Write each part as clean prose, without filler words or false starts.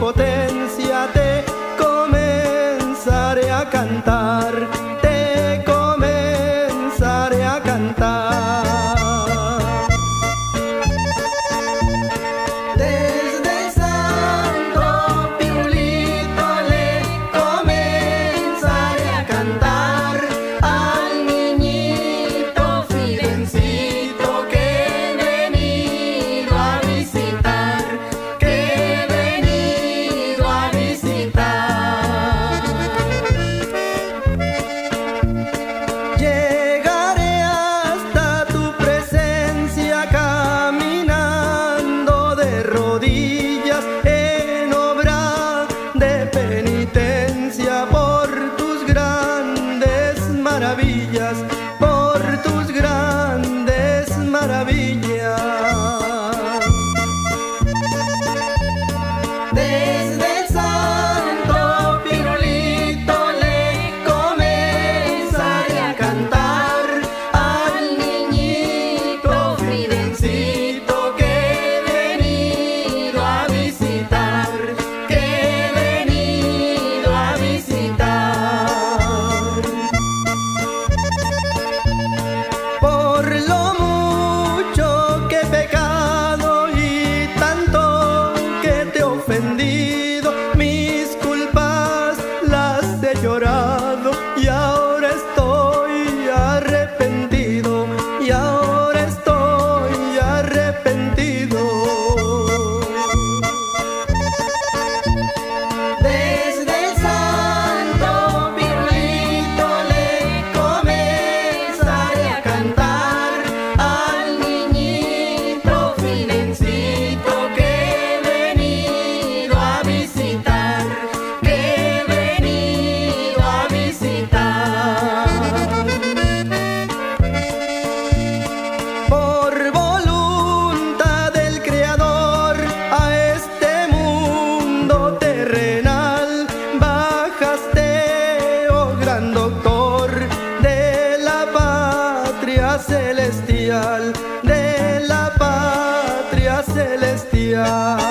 potencia te comenzaré a cantar, te comenzaré a cantar. Desde el santo pirulito le comenzaré a cantar al niñito Fidencito que he venido a visitar, que he venido a visitar. Llegaré hasta tu presencia caminando de rodillas en obra de penitencia por tus grandes maravillas, por tus grandes maravillas. Desde el santo pirulito le comenzaré a cantar al niñito Fidencito que he venido a visitar, que he venido a visitar. Por lo mucho que he pecado y tanto que te he ofendido, mis culpas las he llorado y ahora estoy arrepentido, y ahora estoy arrepentido. Desde el santo pirulito le comenzaré a cantar al niñito Fidencito que he venido a visitar, que he venido a visitar. Por voluntad del Creador a este mundo terrenal bajaste, oh gran doctor de la patria celestial, de la patria celestial.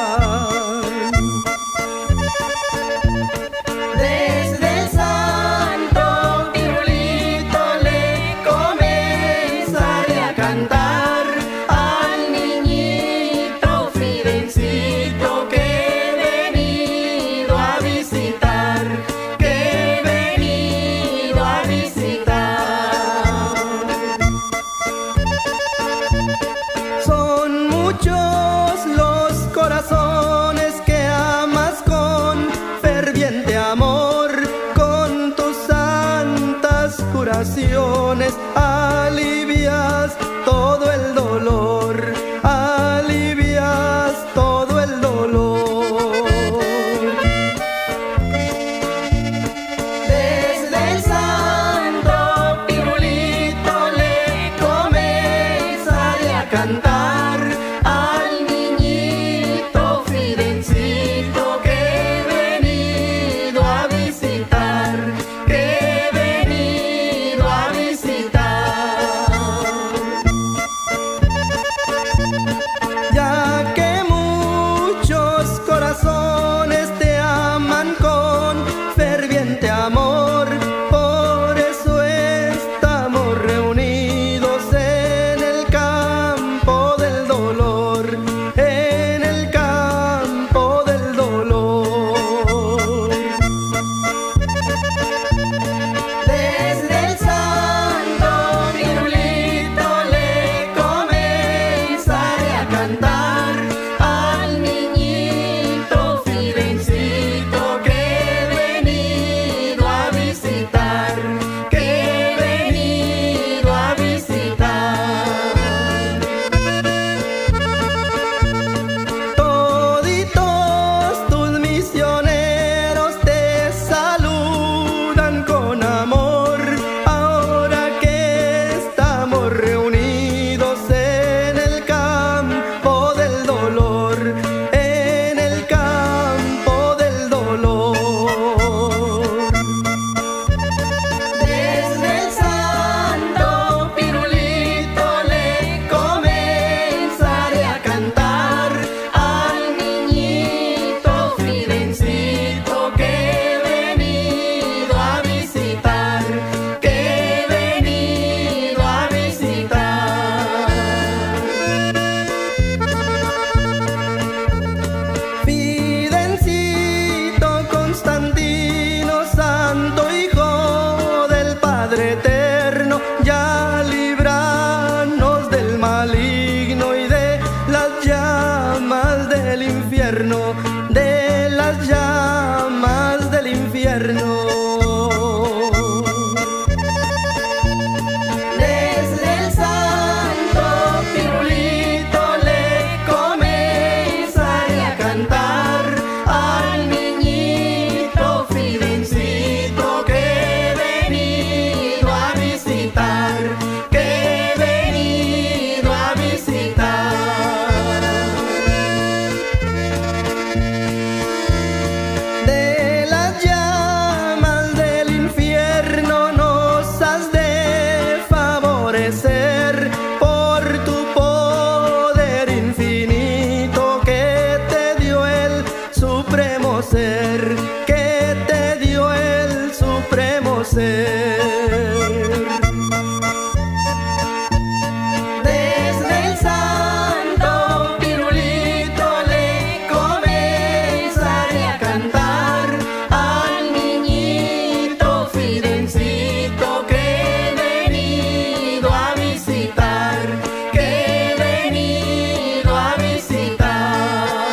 Desde el santo pirulito le comenzaré a cantar al niñito Fidencito que he venido a visitar, que he venido a visitar. Son muchos los corazones que amas con ferviente amor, con tus santas curaciones alivias todo el dolor, alivias todo el dolor. Desde el santo pirulito le comenzaré a cantar al niñito Fidencito que he venido a visitar, que he venido a visitar. supremo ser que te dio el supremo ser. Desde el santo pirulito le comenzaré a cantar al niñito Fidencito que he venido a visitar, que he venido a visitar.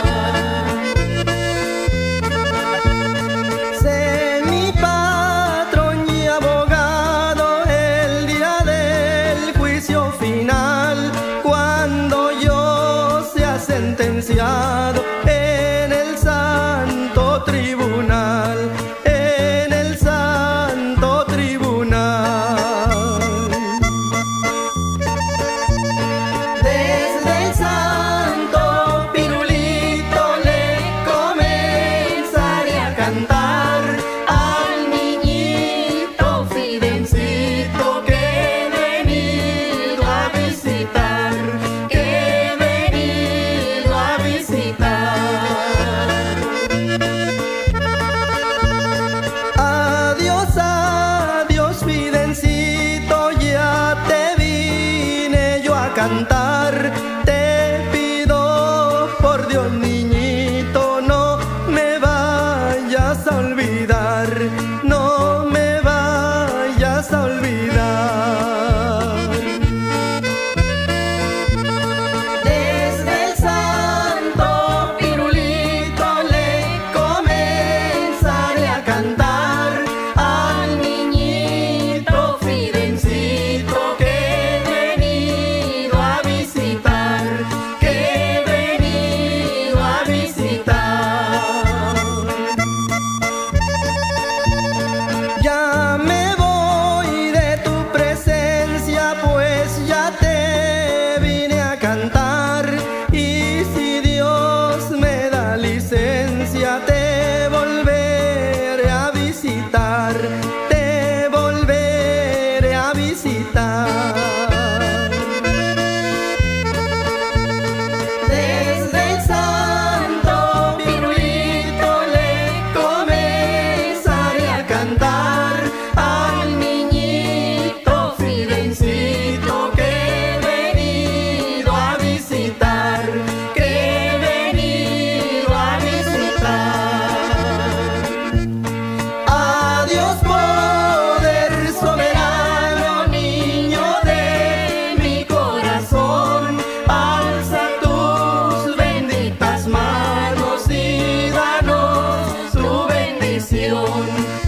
Sé mi patrón y abogado el día del juicio final, cuando yo sea sentenciado en el santo tribunal, en el santo tribunal. Desde el santo pirulito le comenzaré a cantar al niñito Fidencito que he venido a visitar, que he venido a visitar. Adiós, adiós, Fidencito, ya te vine yo a cantar. Te pido por Dios, niñito, no me vayas a olvidar, no me vayas a olvidar. Desde el santo pirulito le comenzaré a cantar al niñito Fidencito que he venido a visitar, que he venido a visitar. Ya me voy de tu presencia, pues ya te vine a cantar, y si Dios me da licencia te volveré a visitar, te volveré a visitar. Desde el santo pirulito le comenzaré a cantar al niñito Fidencito que he venido a visitar, que he venido a visitar. Adiós, poder soberano, niño de mi corazón, alza tus benditas manos y danos tu bendición.